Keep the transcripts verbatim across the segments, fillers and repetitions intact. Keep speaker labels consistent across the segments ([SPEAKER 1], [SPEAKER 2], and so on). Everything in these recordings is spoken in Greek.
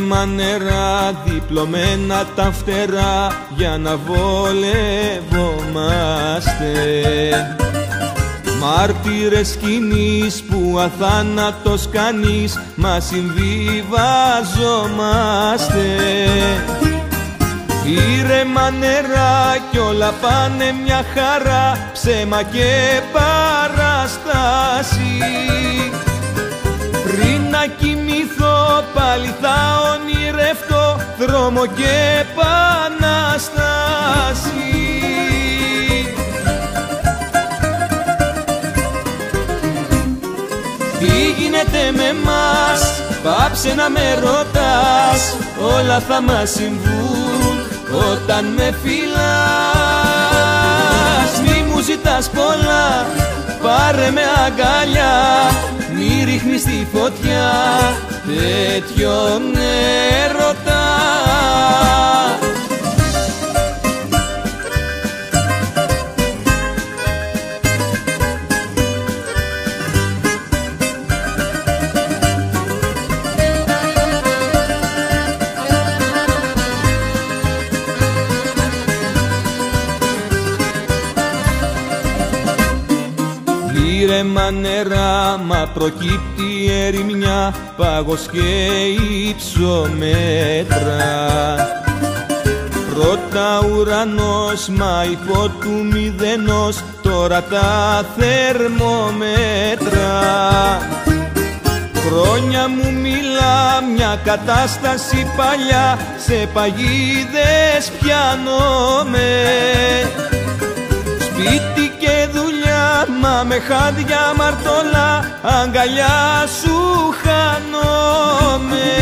[SPEAKER 1] ήρεμα νερά, διπλωμένα τα φτερά, για να βολευόμαστε. Μάρτυρες σκηνής που αθάνατος κανείς, μα συμβιβαζόμαστε. Ήρεμα νερά κι όλα πάνε μια χαρά, ψέμα και παράσταση. Πριν να κοιμηθώ πάλι θα ονειρευτώ δρόμο και επανάσταση. Τι γίνεται με μας, πάψε να με ρωτάς, όλα θα μας συμβούν όταν με φυλάς. Μη μου ζητάς πολλά, πάρε με αγκαλιά, μη ρίχνεις τη φωτιά τέτοιον έρωτα. Ήρεμα νερά, μα προκύπτει ερημιά, πάγος και υψομέτρα. Πρώτα ουρανός, μα υπό του μηδενός, τώρα τα θερμόμετρα. Χρόνια μου μιλά, μια κατάσταση παλιά, σε παγίδες πιάνομαι. Σπίτι και δουλειά, μα με χάδια μαρτωλά, αγκαλιά σου χάνομαι.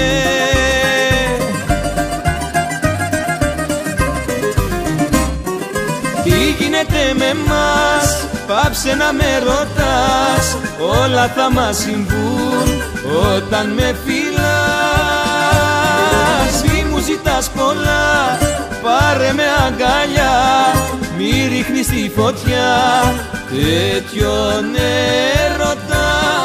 [SPEAKER 1] Τι γίνεται με μας, πάψε να με ρωτάς, όλα θα μας συμβούν όταν με φυλάς. Μη μου ζητάς πολλά, πάρε με αγκαλιά, μη ρίχνεις τη φωτιά τέτοιον έρωτα.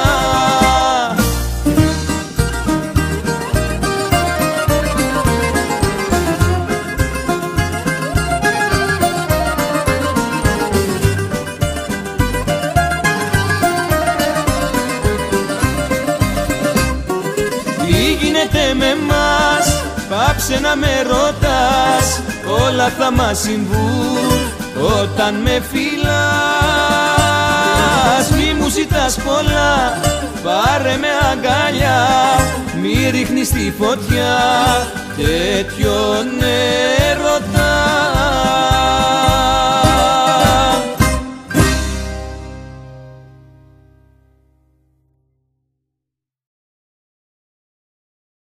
[SPEAKER 1] Τι γίνεται με μας, πάψε να με ρωτάς, όλα θα μας συμβούν όταν με φυλάς. Μη μου ζητάς πολλά, πάρε με αγκαλιά, μη ρίχνεις τη φωτιά τέτοιον έρωτα.